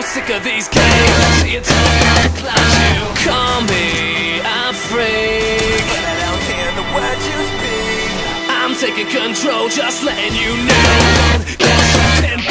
sick of these games. You tell me how to clutch you. Call me a freak, but I don't hear the words you speak. I'm taking control, just letting you know. Can't pretend